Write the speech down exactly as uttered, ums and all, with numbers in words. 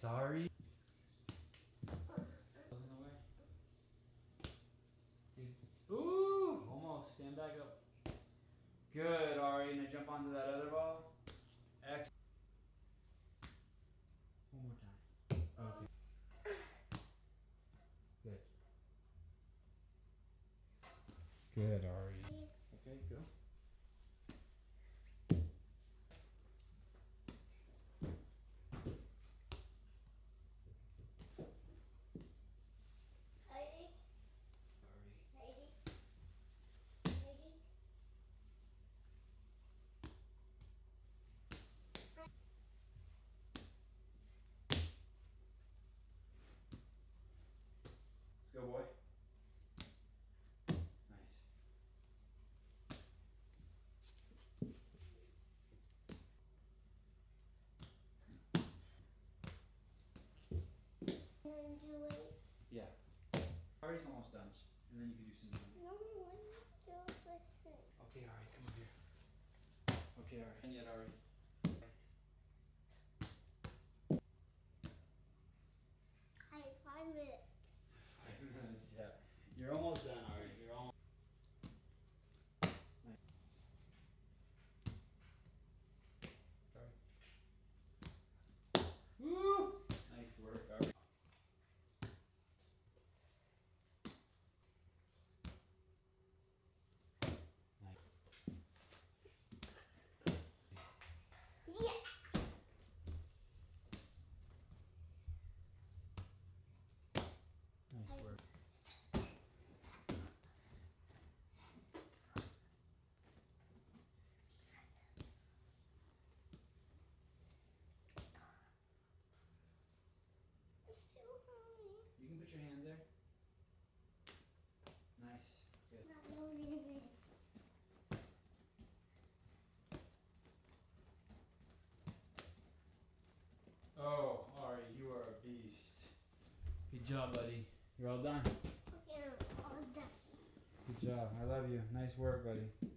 Sorry. Ooh, almost. Stand back up. Good, Ari. Now jump onto that other ball. Excellent. One more time. Okay. Good. Good, Ari. Okay, go. Let's go, boy. Nice. And do it. Yeah. Ari's almost done. And then you can do something. No, I want to do this. Okay, Ari, come over here. Okay, Ari. And yet, Ari. I have five minutes. Five minutes, yeah. You're almost done, Ari. You're almost. Nice. Ari. Woo! Nice work, Ari. Nice. Yeah. Nice work. It's too early. You can put your hands there. Nice. Good. Not loading it. Oh, Ari, you are a beast. Good job, buddy. You're all done. Okay, I'm all done. Good job. I love you. Nice work, buddy.